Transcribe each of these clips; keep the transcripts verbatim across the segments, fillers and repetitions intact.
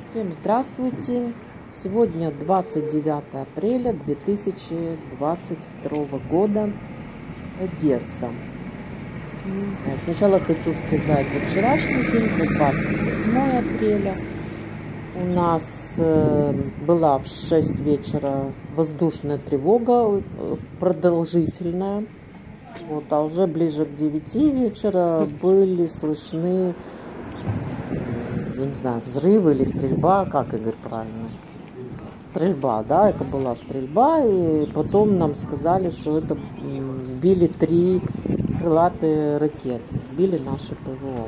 Всем здравствуйте! Сегодня двадцать девятое апреля две тысячи двадцать второго года, Одесса. Сначала хочу сказать за вчерашний день, за двадцать восьмое апреля. У нас была в шесть вечера воздушная тревога, продолжительная. Вот, а уже ближе к девяти вечера были слышны, я не знаю, взрывы или стрельба, как, Игорь, правильно? Стрельба, да, это была стрельба, и потом нам сказали, что это сбили три крылатые ракеты, сбили наши ПВО.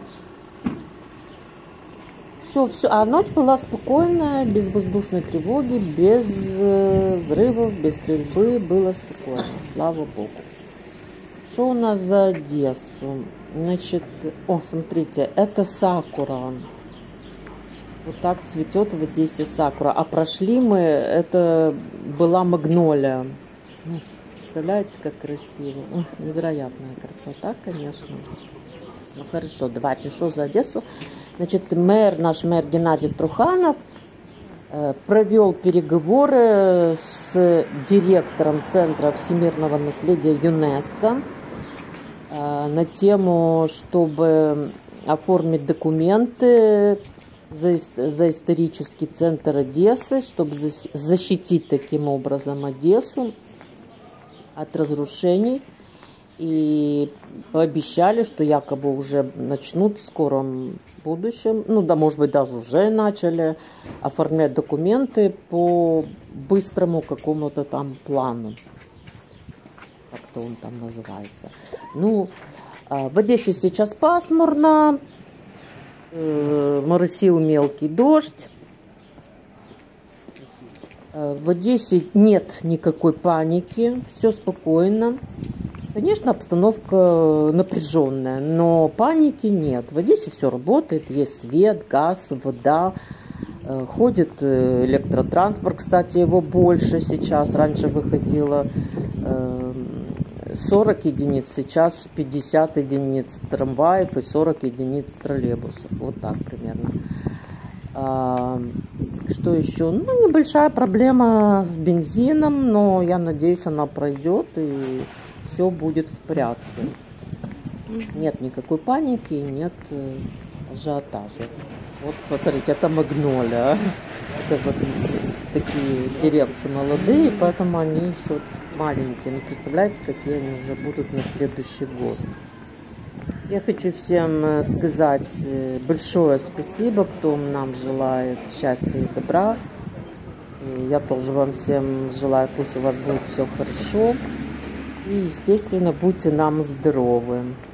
Все, все, а ночь была спокойная, без воздушной тревоги, без взрывов, без стрельбы, было спокойно, слава Богу. Что у нас за Одессу? Значит, о, смотрите, это сакура. Вот так цветет в Одессе сакура. А прошли мы, это была магнолия. Представляете, как красиво. О, невероятная красота, конечно. Ну хорошо, давайте, что за Одессу? Значит, мэр, наш мэр Геннадий Труханов э, провел переговоры с директором Центра всемирного наследия ЮНЕСКО э, на тему, чтобы оформить документы за, за исторический центр Одессы, чтобы защитить таким образом Одессу от разрушений. И пообещали, что якобы уже начнут в скором будущем, ну да, может быть, даже уже начали оформлять документы по быстрому какому-то там плану. Как-то он там называется. Ну, в Одессе сейчас пасмурно, моросил мелкий дождь. В Одессе нет никакой паники, все спокойно. Конечно, обстановка напряженная, но паники нет. В Одессе все работает, есть свет, газ, вода, ходит электротранспорт, кстати, его больше сейчас. Раньше выходило сорок единиц, сейчас пятьдесят единиц трамваев и сорок единиц троллейбусов. Вот так примерно. Что еще? Ну, небольшая проблема с бензином, но я надеюсь, она пройдет и все будет в порядке. Нет никакой паники, нет ажиотажа. Вот, посмотрите, это магнолия. Это вот такие деревцы молодые, поэтому они еще маленькие. Ну, представляете, какие они уже будут на следующий год. Я хочу всем сказать большое спасибо, кто нам желает счастья и добра. И я тоже вам всем желаю, пусть у вас будет все хорошо. И, естественно, будьте нам здоровы.